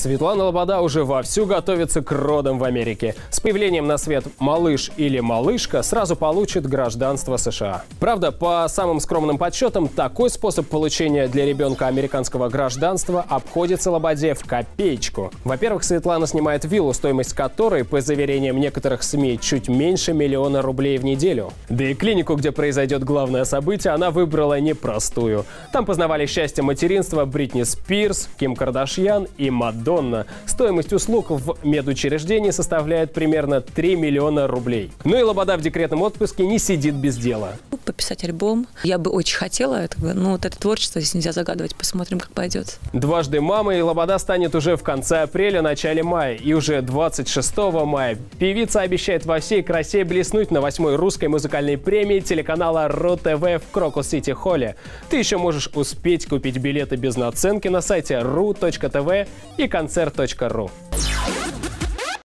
Светлана Лобода уже вовсю готовится к родам в Америке. С появлением на свет малыш или малышка сразу получит гражданство США. Правда, по самым скромным подсчетам, такой способ получения для ребенка американского гражданства обходится Лободе в копеечку. Во-первых, Светлана снимает виллу, стоимость которой, по заверениям некоторых СМИ, чуть меньше $1 000 000 рублей в неделю. Да и клинику, где произойдет главное событие, она выбрала непростую. Там познавали счастье материнства Бритни Спирс, Ким Кардашьян и Мадонна. Стоимость услуг в медучреждении составляет примерно $3 миллиона рублей. Ну и Лобода в декретном отпуске не сидит без дела. Пописать альбом. Я бы очень хотела этого, но вот это творчество здесь нельзя загадывать. Посмотрим, как пойдет. Дважды мамой Лобода станет уже в конце апреля, начале мая. И уже 26 мая певица обещает во всей красе блеснуть на 8-й русской музыкальной премии телеканала Ру-ТВ в Крокус-Сити-Холле. Ты еще можешь успеть купить билеты без наценки на сайте ru.tv и концерт.ру.